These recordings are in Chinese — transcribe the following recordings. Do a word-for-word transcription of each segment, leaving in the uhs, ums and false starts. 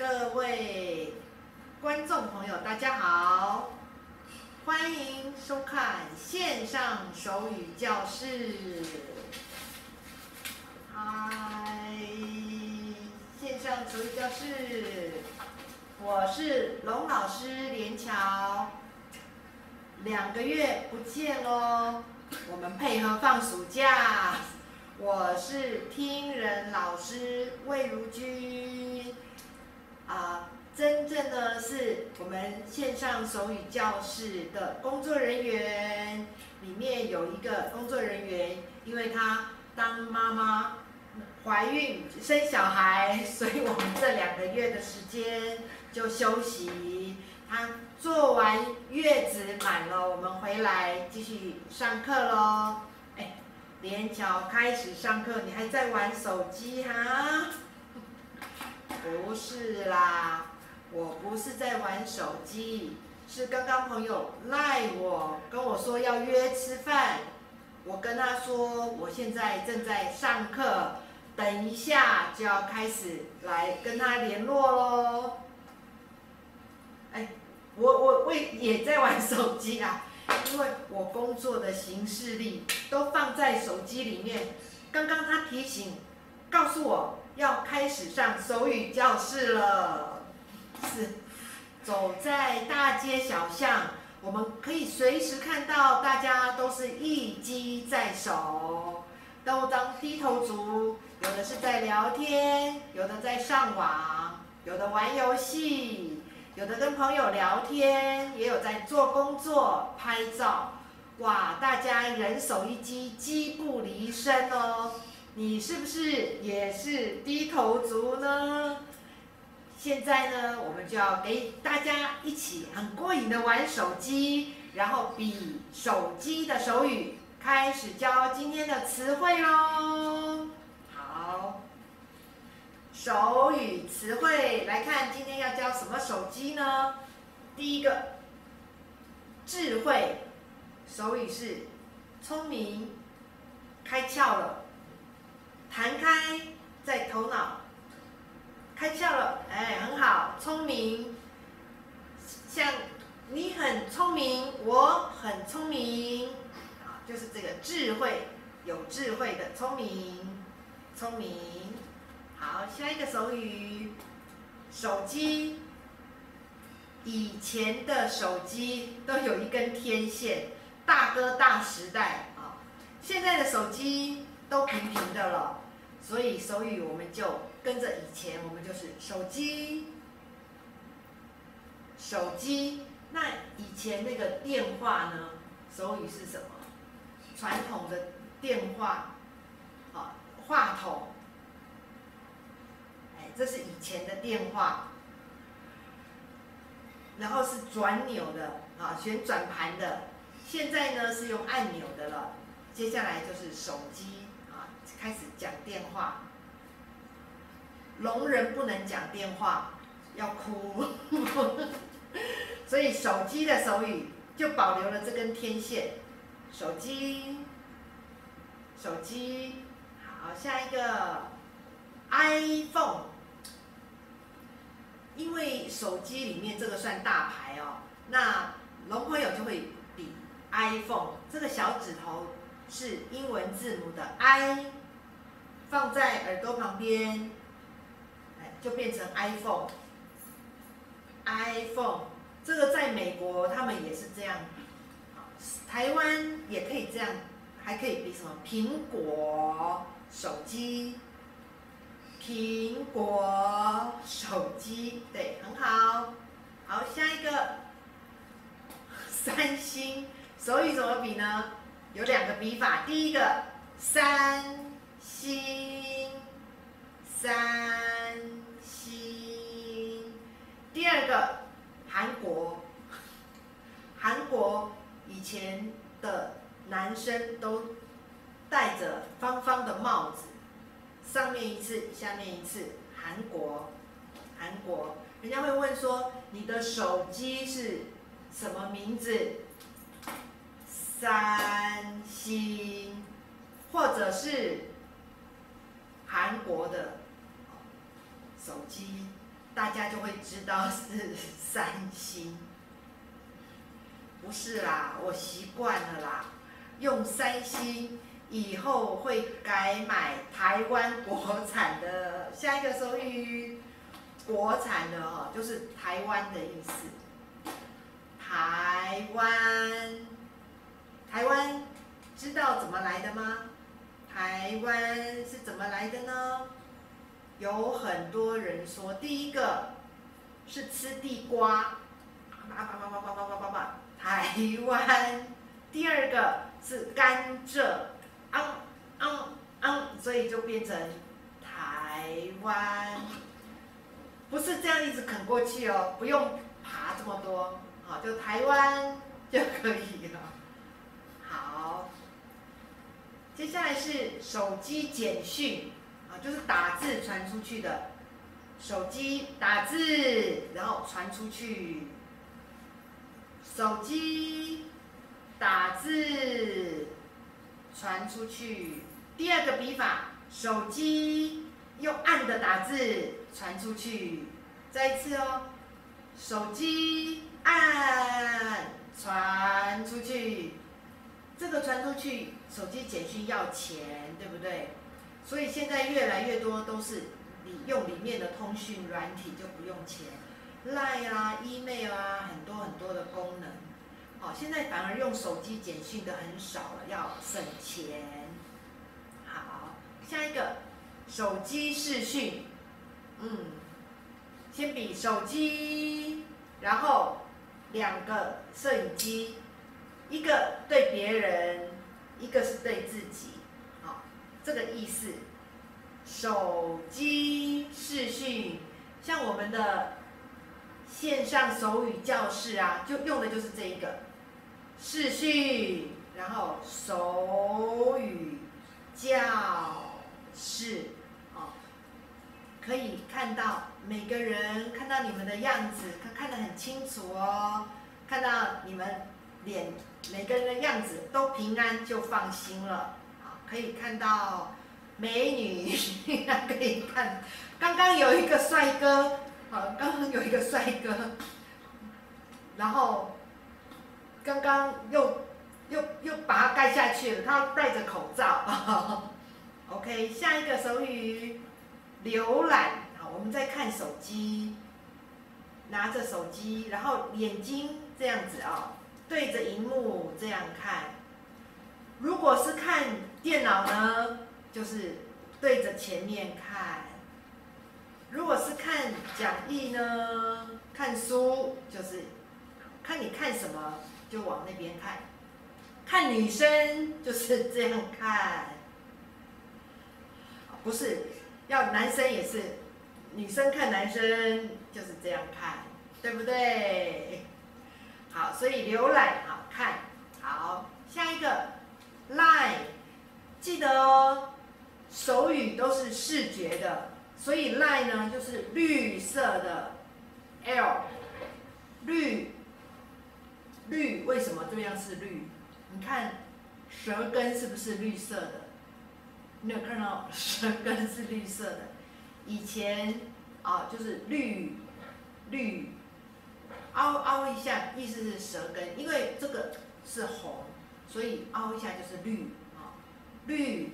各位观众朋友，大家好，欢迎收看线上手语教室。嗨，线上手语教室，我是龙老师连乔。两个月不见喽，我们配合放暑假。我是听人老师魏如君，啊，真正的是我们线上手语教室的工作人员，里面有一个工作人员，因为她当妈妈怀孕生小孩，所以我们这两个月的时间就休息。她做完月子满了，我们回来继续上课喽。哎，连乔开始上课，你还在玩手机哈？不是啦，我不是在玩手机，是刚刚朋友赖我跟我说要约吃饭，我跟他说我现在正在上课，等一下就要开始来跟他联络喽。哎，我我我也在玩手机啦，因为我工作的行事历都放在手机里面。刚刚他提醒，告诉我要开始上手语教室了。是，走在大街小巷，我们可以随时看到大家都是一机在手，都当低头族，有的是在聊天，有的在上网，有的玩游戏，有的跟朋友聊天，也有在做工作、拍照。哇，大家人手一机，机不离身哦。你是不是也是低头族呢？现在呢，我们就要给大家一起很过瘾的玩手机，然后比手机的手语，开始教今天的词汇咯。好，手语词汇来看，今天要教什么手机呢？第一个，智慧，手语是聪明，开窍了，弹开在头脑，开窍了，哎，很好，聪明。像你很聪明，我很聪明，啊，就是这个智慧，有智慧的聪明，聪明。好，下一个手语，手机。以前的手机都有一根天线，大哥大时代啊，现在的手机都平平的了，所以手语我们就跟着以前，我们就是手机，手机。那以前那个电话呢？手语是什么？传统的电话，啊，话筒。哎，这是以前的电话。然后是转钮的啊，旋转盘的。现在呢是用按钮的了。接下来就是手机啊，开始讲电话。聋人不能讲电话，要哭。所以手机的手语就保留了这根天线。手机，手机。好，下一个 iPhone。因为手机里面这个算大牌哦，那聋朋友就会比 iPhone 这个小指头是英文字母的 I， 放在耳朵旁边，哎，就变成 iPhone。iPhone 这个在美国他们也是这样，台湾也可以这样，还可以比什么苹果手机。苹果手机，对，很好。好，下一个，三星手语怎么比呢？有两个比法。第一个，三星，三星。第二个，韩国，韩国以前的男生都戴着方方的帽子。上面一次，下面一次，韩国，韩国，人家会问说你的手机是什么名字？三星，或者是韩国的手机。 大家就会知道是三星。不是啦，我习惯了啦，用三星，以后会改买台湾国产的。下一个手语，国产的哦，就是台湾的意思。台湾，台湾，知道怎么来的吗？台湾是怎么来的呢？有很多人说，第一个是吃地瓜，叭叭叭叭叭叭叭叭叭，台湾；第二个是甘蔗，昂昂昂，所以就变成台湾。不是这样一直啃过去哦，不用爬这么多，好，就台湾就可以了。好。接下来是手机简讯啊，就是打字传出去的。手机打字，然后传出去。手机打字传出去。第二个笔法，手机用按的打字传出去。再一次哦，手机按传出去。这个传出去，手机简讯要钱，对不对？所以现在越来越多都是你用里面的通讯软体就不用钱 ，Line 啊、email 啊，很多很多的功能。好，现在反而用手机简讯的很少了，要省钱。好，下一个手机视讯，嗯，先比手机，然后两个摄影机。一个对别人，一个是对自己，好，这个意思。手机视讯，像我们的线上手语教室啊，就用的就是这一个视讯，然后手语教室，哦，可以看到每个人看到你们的样子，看看得很清楚哦，看到你们脸。每个人的样子都平安，就放心了。好，可以看到美女，可以看。刚刚有一个帅哥，好，刚刚有一个帅哥，然后刚刚又又又把它盖下去了，他戴着口罩。OK， 下一个手语，浏览。好，我们在看手机，拿着手机，然后眼睛这样子啊。对着荧幕这样看，如果是看电脑呢，就是对着前面看；如果是看讲义呢，看书就是看你看什么就往那边看。看女生就是这样看，不是要男生也是，女生看男生就是这样看，对不对？好，所以浏览好看，好，下一个 Line， 记得哦，手语都是视觉的，所以 Line 呢就是绿色的 L， 绿，绿为什么这样是绿？你看舌根是不是绿色的？你有看到舌根是绿色的？以前啊就是绿，绿。凹凹一下，意思是舌根，因为这个是红，所以凹一下就是绿啊，绿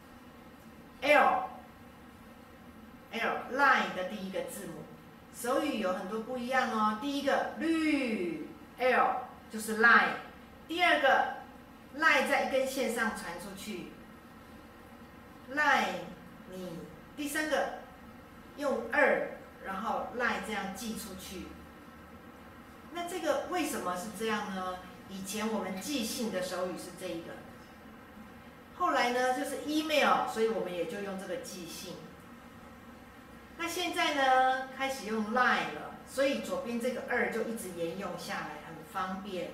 L L line 的第一个字母，手语有很多不一样哦。第一个绿 L 就是 line， 第二个 line 在一根线上传出去 ，line 你第三个用二，然后 line 这样寄出去。那这个为什么是这样呢？以前我们寄信的手语是这一个，后来呢就是 email， 所以我们也就用这个寄信。那现在呢开始用 line 了，所以左边这个二就一直沿用下来，很方便。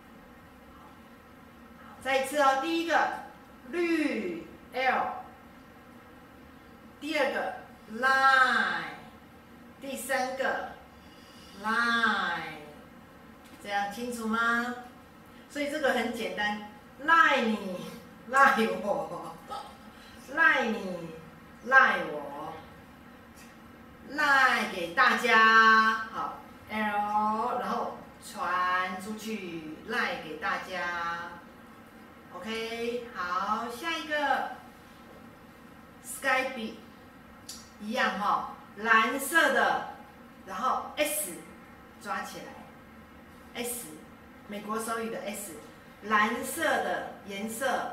好，再一次哦，第一个绿 L， 第二个 line， 第三个 line。这样清楚吗？所以这个很简单，赖你，赖我，赖你，赖我， 赖给大家，好 L， 然后传出去赖给大家 ，OK， 好，下一个 Skype 一样哈、哦，蓝色的，然后 S 抓起来 ，S 美国手语的 S， 蓝色的颜色。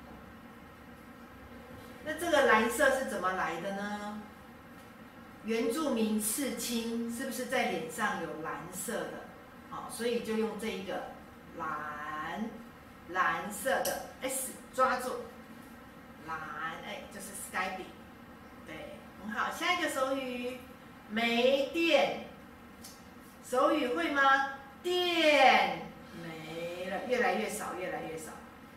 那这个蓝色是怎么来的呢？原住民刺青是不是在脸上有蓝色的？好，所以就用这一个蓝蓝色的 S 抓住，蓝哎就是 Skype， 对，很好。下一个手语没电，手语会吗？电没了，越来越少，越来越少，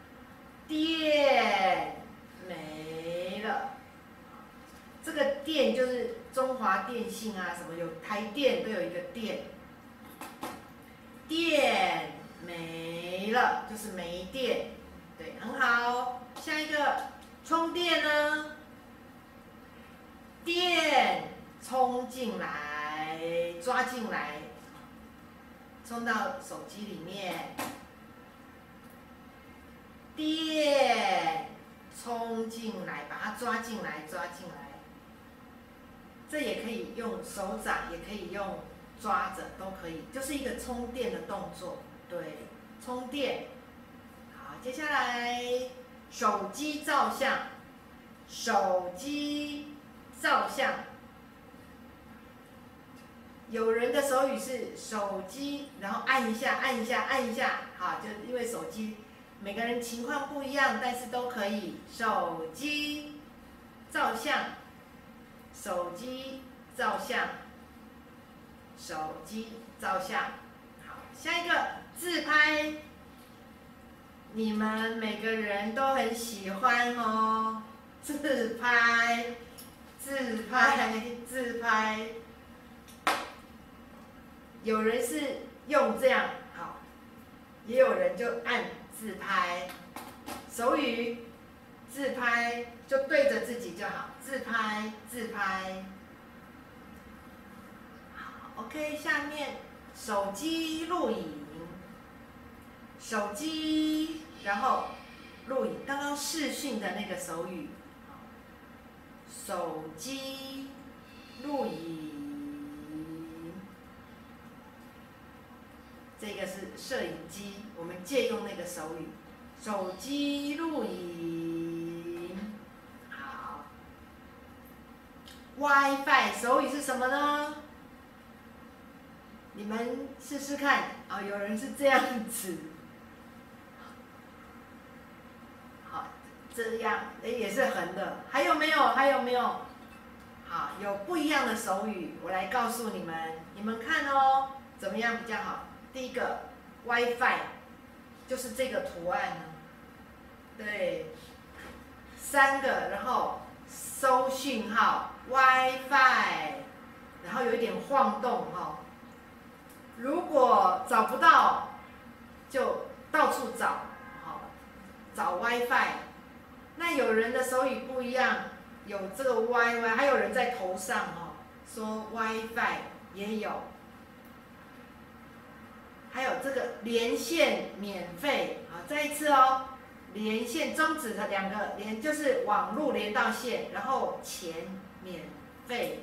电没了。这个电就是中华电信啊，什么有台电都有一个电，电没了就是没电，对，很好。下一个充电呢？电冲进来，抓进来，冲到手机里面，电冲进来，把它抓进来，抓进来。这也可以用手掌，也可以用抓着，都可以，就是一个充电的动作。对，充电。好，接下来手机照相，手机照相。有人的手语是手机，然后按一下，按一下，按一下，好，就因为手机每个人情况不一样，但是都可以手机照相。手机照相，手机照相，好，下一个自拍，你们每个人都很喜欢哦，自拍，自拍，自拍，有人是用这样，好，也有人就按自拍，手语，自拍就对着自己就好。自拍，自拍，好 ，OK。下面手机录影，手机，然后录影。刚刚视讯的那个手语，手机录影，这个是摄影机，我们借用那个手语，手机录影。WiFi 手语是什么呢？你们试试看啊、哦！有人是这样子，好，这样哎也是横的。还有没有？还有没有？好，有不一样的手语，我来告诉你们，你们看哦，怎么样比较好？第一个 WiFi 就是这个图案呢，对，三个，然后收讯号。WiFi， 然后有一点晃动哈、哦。如果找不到，就到处找，好，找 WiFi。那有人的手语不一样，有这个 WiFi， 还有人在头上哈、哦，说 WiFi 也有。还有这个连线免费，好，再一次哦，连线中指的两个连就是网路连到线，然后钱。免费，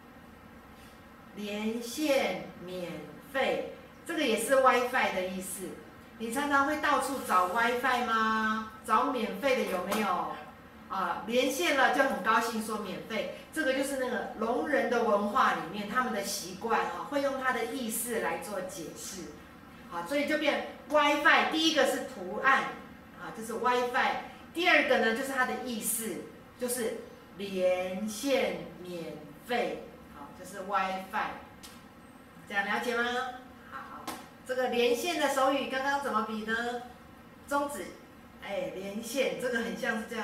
连线免费，这个也是 WiFi 的意思。你常常会到处找 WiFi 吗？找免费的有没有？啊，连线了就很高兴说免费，这个就是那个聋人的文化里面他们的习惯啊，会用它的意思来做解释。好，所以就变 WiFi， 第一个是图案，啊，这是 WiFi， 第二个呢就是它的意思，就是。连线免费，好，这是 WiFi， 这样了解吗？好，这个连线的手语刚刚怎么比呢？中指，哎，连线，这个很像是这样，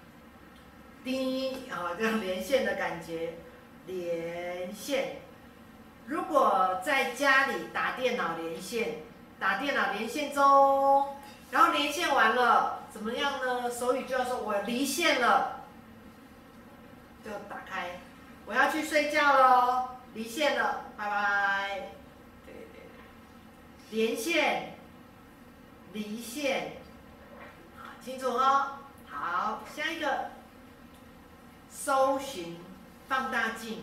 滴，啊，这样连线的感觉，连线。如果在家里打电脑连线，打电脑连线中，然后连线完了，怎么样呢？手语就要说我离线了。就打开， 我要去睡觉喽，离线了，拜拜。对对，连线，离线，清楚哦。好，下一个，搜寻，放大镜，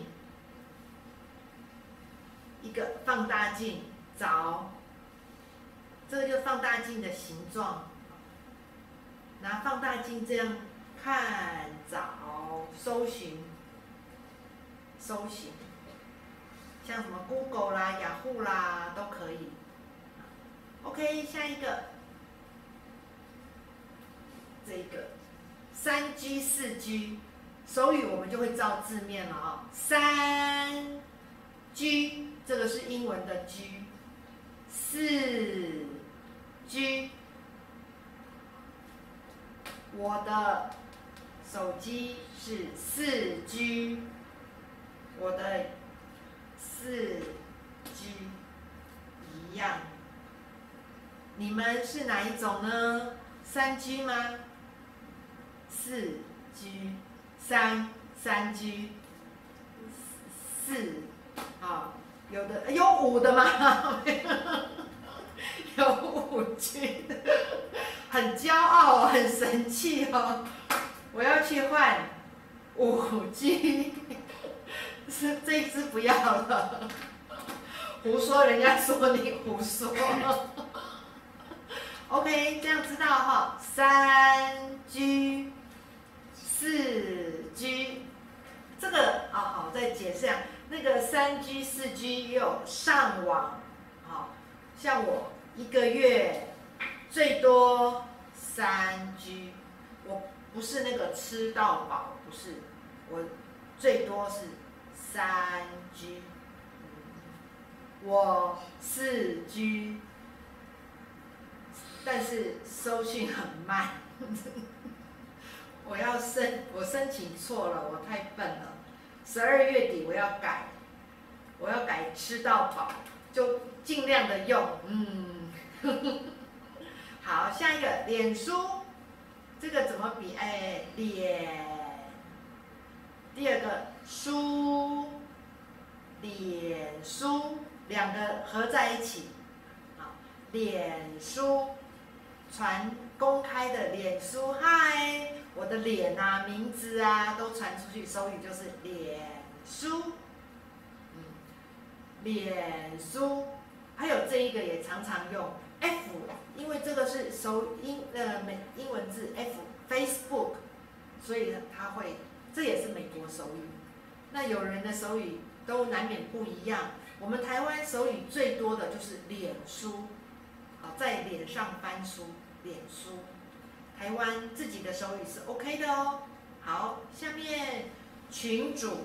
一个放大镜找，这个就是放大镜的形状，拿放大镜这样看找，搜寻。搜寻，像什么 Google 啦、雅虎啦都可以。OK， 下一个，这个三 G、四 G， 手语我们就会照字面了啊、哦。三 G 这个是英文的 G， 四 G， 我的手机是四 G。我的四 G 一样，你们是哪一种呢？三 G 吗？四 G， 三三 G， 四，啊，有的有五的吗？有五 G 的，很骄傲哦，很神气哦，我要去换五 G。是这一只不要了，胡说，人家说你胡说。OK， 这样知道哈，三 G、四 G， 这个啊好，再解释一下，那个三 G、四 G 也有上网，好，像我一个月最多三 G， 我不是那个吃到饱，不是，我最多是。三 G， 我四 G， 但是收讯很慢。我要申，我申请错了，我太笨了。十二月底我要改，我要改吃到饱，就尽量的用。嗯，好，下一个脸书，这个怎么比？哎，脸。第二个书，脸书两个合在一起，好，脸书传公开的脸书，嗨，我的脸啊、名字啊都传出去，手语就是脸书，嗯，脸书，还有这一个也常常用 F， 因为这个是手英呃美英文字 F Facebook， 所以它会。这也是美国手语，那有人的手语都难免不一样。我们台湾手语最多的就是脸书，好，在脸上翻书，脸书。台湾自己的手语是 OK 的哦。好，下面群组，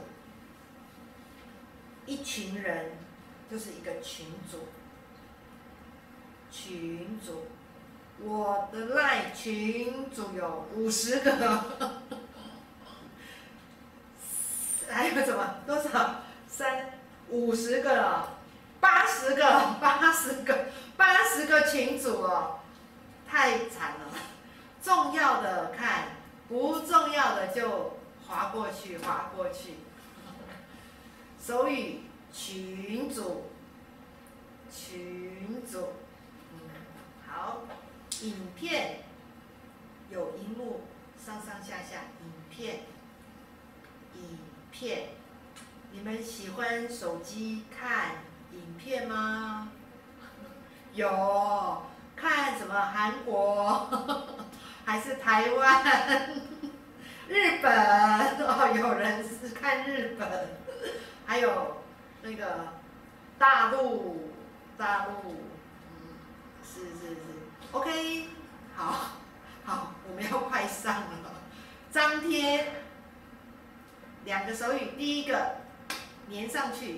一群人就是一个群组，群组，我的 LINE 群组有五十个。还有什么？多少？三五十个了，八十个，八十个，八十个群组哦，太惨了。重要的看，不重要的就划过去，划过去。手语群组，群组，嗯，好。影片有荧幕，上上下下，影片，影。片，你们喜欢手机看影片吗？有，看什么韩国，还是台湾、日本？哦，有人是看日本，还有那个大陆，大陆，嗯，是是是 ，OK， 好，好，我们要快上了，张贴。两个手语，第一个粘上去，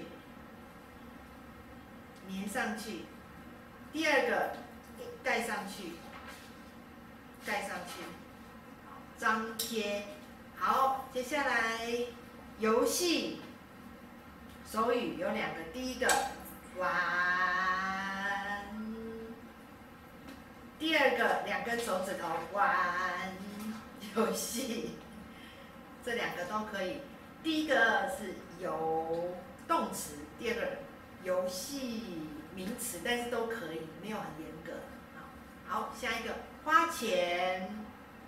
粘上去；第二个盖上去，盖上去。张贴。好，接下来游戏手语有两个，第一个玩，第二个两根手指头玩游戏，这两个都可以。 第一个是游动词，第二个游戏名词，但是都可以，没有很严格。好，下一个花钱，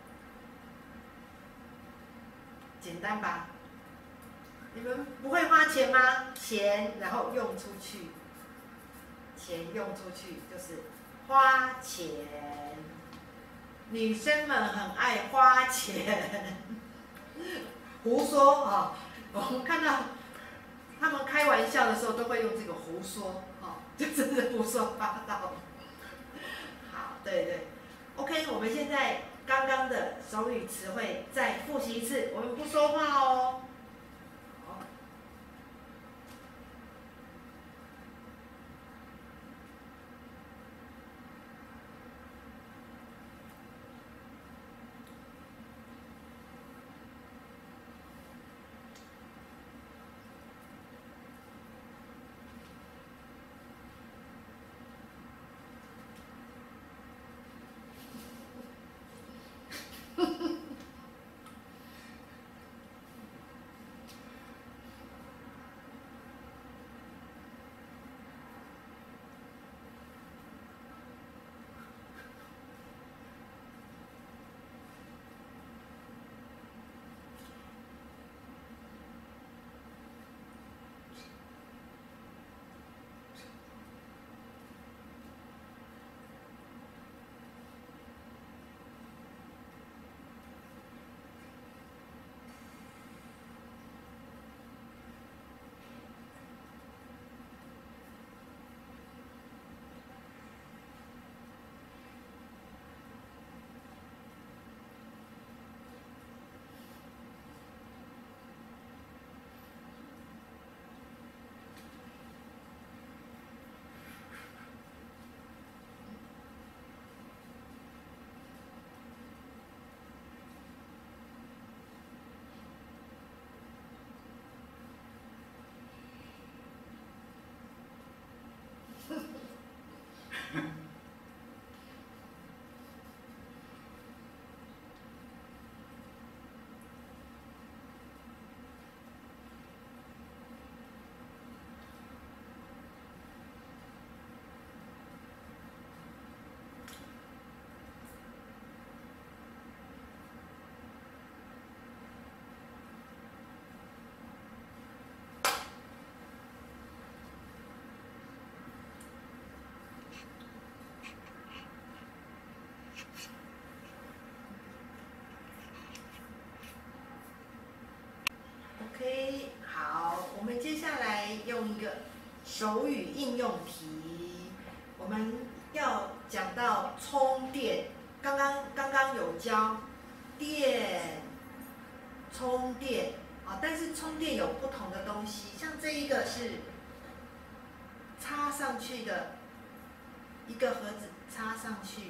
简单吧？你们不会花钱吗？钱，然后用出去，钱用出去就是花钱。女生们很爱花钱，胡说啊！我们看到他们开玩笑的时候都会用这个胡说啊，就真的胡说八道。好，对对 ，OK， 我们现在刚刚的手语词汇再复习一次，我们不说话哦。OK， 好，我们接下来用一个手语应用题，我们要讲到充电，刚刚刚刚有教电，充电啊，但是充电有不同的东西，像这一个是插上去的一个盒子，插上去，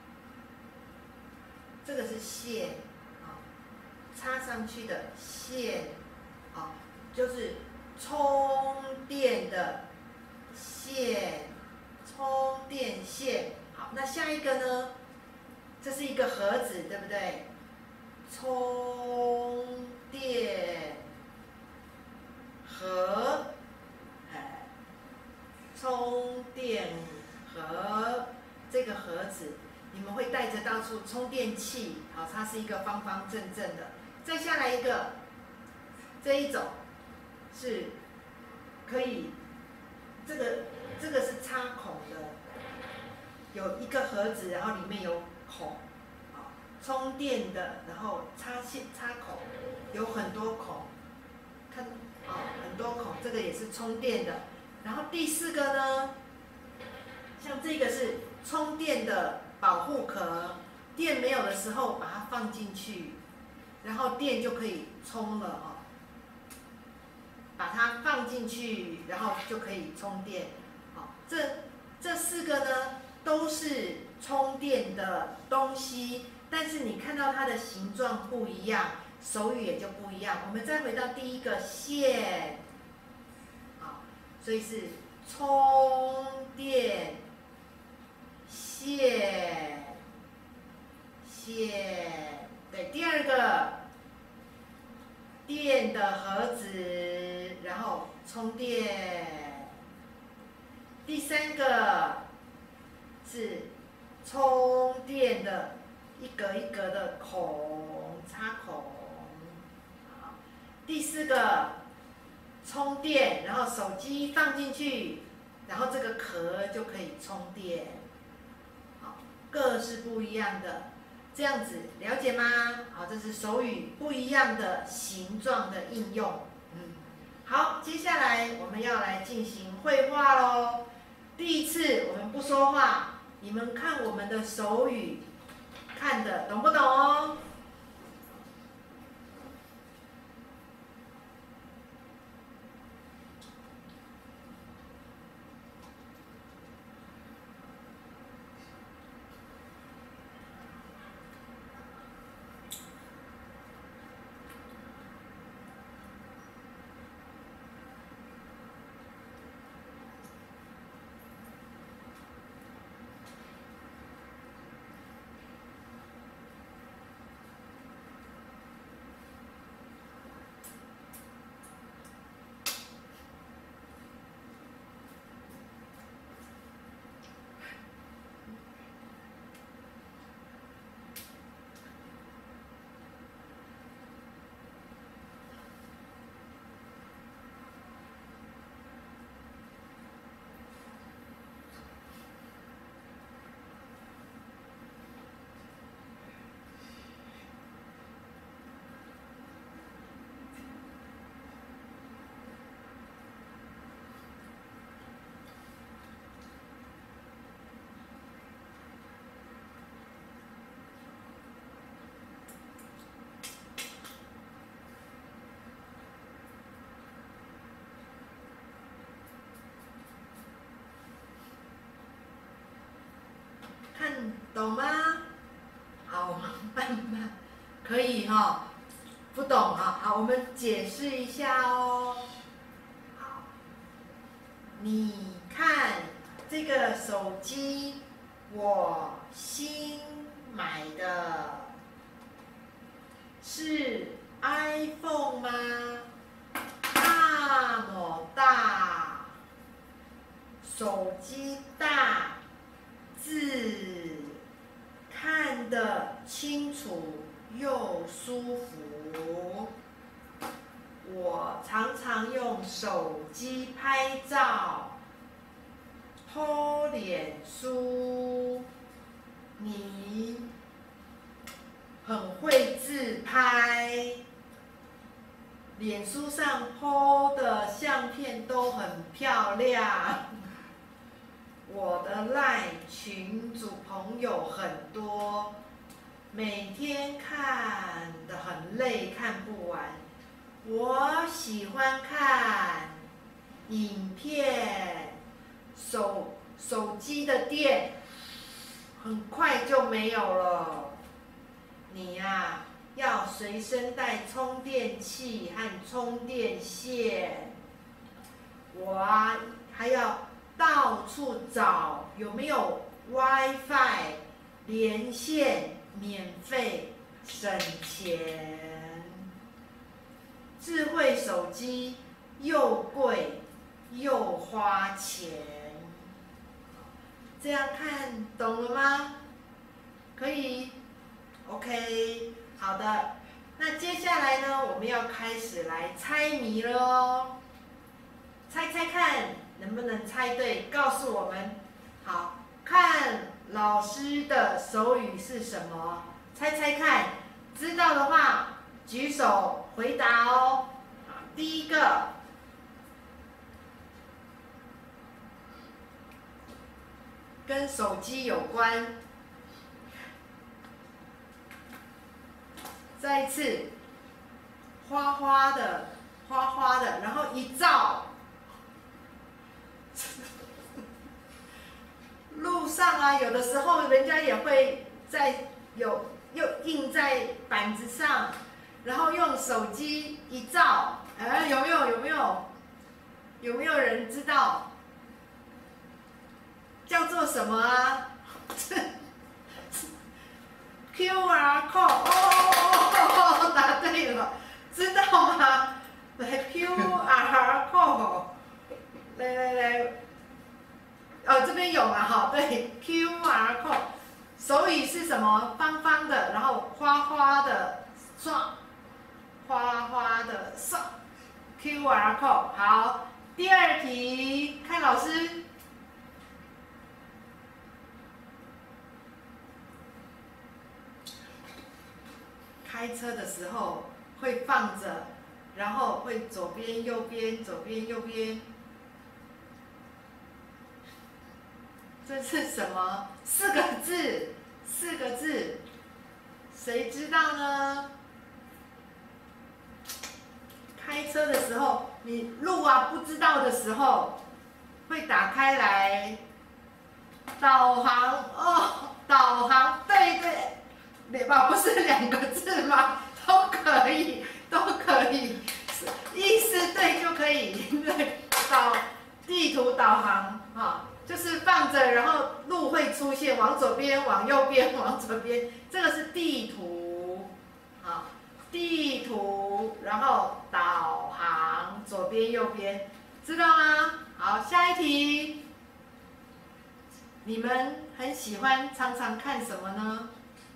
这个是线啊，插上去的线。好，就是充电的线，充电线。好，那下一个呢？这是一个盒子，对不对？充电盒，哎，充电盒这个盒子，你们会带着到处充电器。好，它是一个方方正正的。再下来一个。这一种是可以，这个这个是插孔的，有一个盒子，然后里面有孔，啊，充电的，然后插线插孔，有很多孔，看啊，很多孔，这个也是充电的。然后第四个呢，像这个是充电的保护壳，电没有的时候把它放进去，然后电就可以充了啊。把它放进去，然后就可以充电。好，这这四个呢都是充电的东西，但是你看到它的形状不一样，手语也就不一样。我们再回到第一个线，好，所以是充电线线。对，第二个电的盒子，然后充电。第三个是充电的一格一格的孔，插孔。好，第四个充电，然后手机放进去，然后这个壳就可以充电。好，各是不一样的。这样子了解吗？好，这是手语不一样的形状的应用。嗯，好，接下来我们要来进行绘画喽。第一次我们不说话，你们看我们的手语，看的懂不懂哦？看懂吗？好，慢慢可以哈、哦，不懂啊，好，我们解释一下哦。好，你看这个手机，我新买的，是 iPhone 吗？那么大，手机大。字看得清楚又舒服，我常常用手机拍照、po脸书。你很会自拍，脸书上 po 的相片都很漂亮。我的 LINE 群组朋友很多，每天看得很累，看不完。我喜欢看影片，手手机的电很快就没有了。你呀、啊，要随身带充电器和充电线。我啊，还要到处找有没有 WiFi 连线，免费省钱。智慧手机又贵又花钱，这样看懂了吗？可以 ，OK， 好的。那接下来呢，我们要开始来猜谜了哦。猜猜看，能不能猜对？告诉我们。好，看老师的手语是什么？猜猜看，知道的话举手回答哦。第一个，跟手机有关。再一次，花花的，花花的，然后一照。路上啊，有的时候人家也会在有又印在板子上，然后用手机一照，哎，有没有？有没有？有没有人知道叫做什么啊？Q R code 哦，答对了，知道吗？ Q R code， 来来来，哦这边有嘛哈，对 Q R code， 手语是什么？方方的，然后花花的，刷，花花的刷 ，Q R code。好，第二题，看老师。开车的时候会放着，然后会左边右边左边右边，这是什么？四个字，四个字，谁知道呢？开车的时候，你路啊不知道的时候，会打开来导航哦，导航，对对。吧，不是两个字吗？都可以，都可以，意思对就可以。对，导地图导航啊，就是放着，然后路会出现，往左边，往右边，往左边，这个是地图，啊，地图，然后导航，左边右边，知道吗？好，下一题，你们很喜欢常常看什么呢？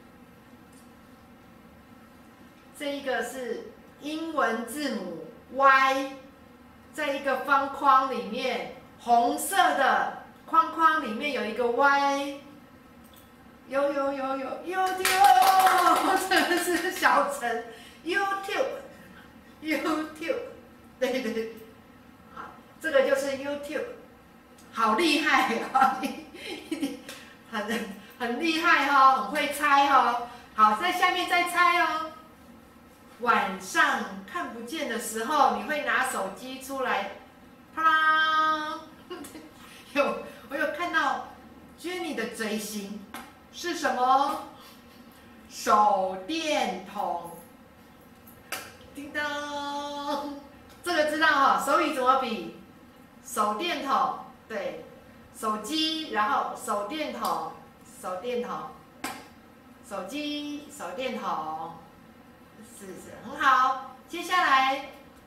这一个是英文字母 Y， 在一个方框里面，红色的框框里面有一个 Y， 有有有有 YouTube， 这个是小陈 YouTube， YouTube， 对对对，好，这个就是 YouTube， 好厉害啊，很很厉害哦，很会猜哦。好，在下面再猜哦。晚上看不见的时候，你会拿手机出来，啪啦！有，我有看到 Jenny 的嘴型是什么？手电筒。叮当，这个知道哈、哦？手语怎么比？手电筒，对，手机，然后手电筒，手电筒，手机，手电筒。是是很好，接下来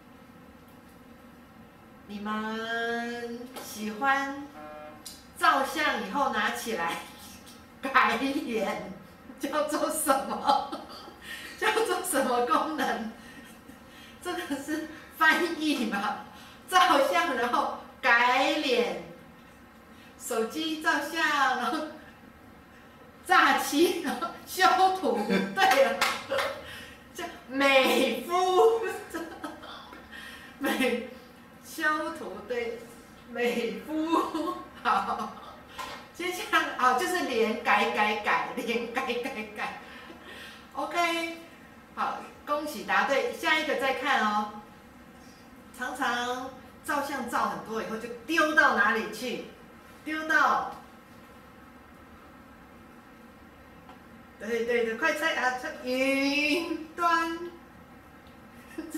你们喜欢照相以后拿起来改脸，叫做什么？叫做什么功能？这个是翻译嘛？照相然后改脸，手机照相然后诈欺，然后修图，对了。叫美肤，美修图对，美肤好。接下来啊、哦，就是脸改改改，脸改改改。OK， 好，恭喜答对。下一个再看哦。常常照相照很多以后就丢到哪里去？丢到。对对对，快猜啊！云端，这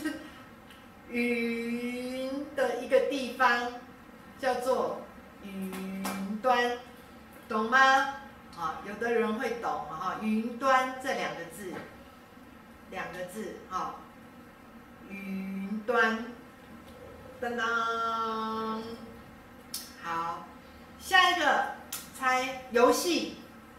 云的一个地方叫做云端，懂吗？啊，有的人会懂哈，云端这两个字，两个字哈，云端，当当，好，下一个猜游戏。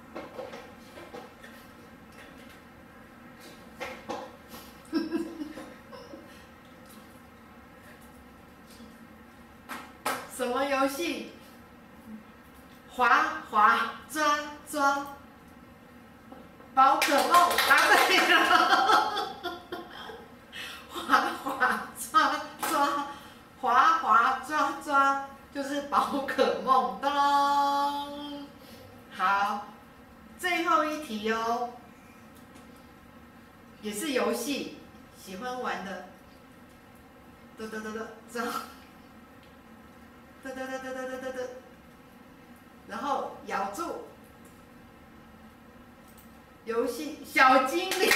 什么游戏？滑滑抓抓，宝可梦，答对了。滑滑抓抓，滑滑抓抓，就是宝可梦。当，好，最后一题哦，也是游戏，喜欢玩的。得得得得，抓。哒哒哒哒哒哒哒哒，然后咬住。游戏小精灵，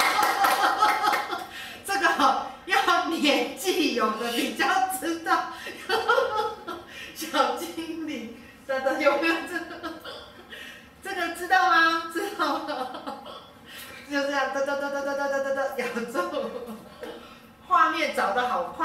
这个要年纪有的比较知道。小精灵，哒哒有没有这个？这个知道吗？知道吗？就这样，哒哒哒哒哒哒哒哒哒，咬住。画面找得好快哦，我们的。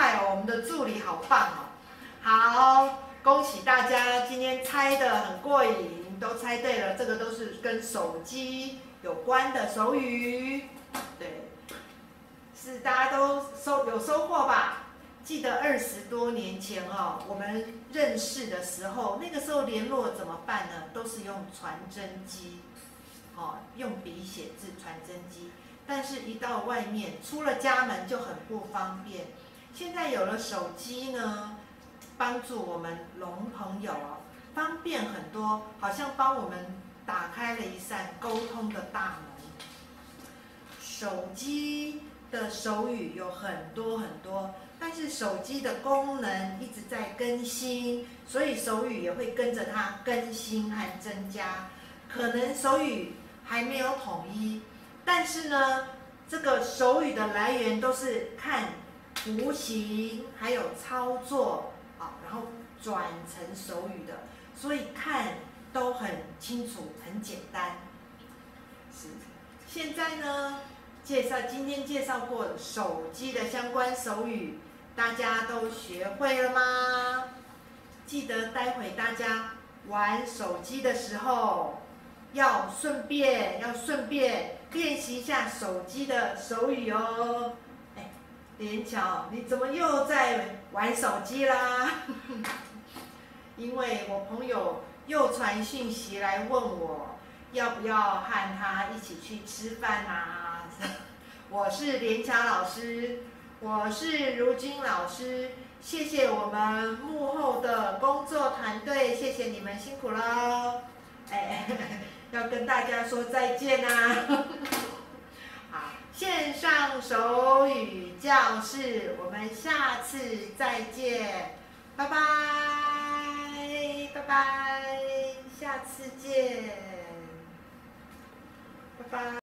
的助理好棒哦。好，恭喜大家今天猜得很过瘾，都猜对了，这个都是跟手机有关的手语，对，是大家都收有收获吧？记得二十多年前哦，我们认识的时候，那个时候联络怎么办呢？都是用传真机，哦，用笔写字传真机。但是，一到外面，出了家门就很不方便。现在有了手机呢，帮助我们龙朋友哦，方便很多，好像帮我们打开了一扇沟通的大门。手机的手语有很多很多。但是手机的功能一直在更新，所以手语也会跟着它更新和增加。可能手语还没有统一，但是呢，这个手语的来源都是看图形，还有操作啊，然后转成手语的，所以看都很清楚，很简单。是，现在呢，介绍今天介绍过手机的相关手语。大家都学会了吗？记得待会大家玩手机的时候，要顺便要顺便练习一下手机的手语哦。哎，连巧，你怎么又在玩手机啦？因为我朋友又传讯息来问我，要不要和他一起去吃饭啊？我是连巧老师。我是如君老师，谢谢我们幕后的工作团队，谢谢你们辛苦了。哎，要跟大家说再见啊！好，线上手语教室，我们下次再见，拜拜，拜拜，下次见，拜拜。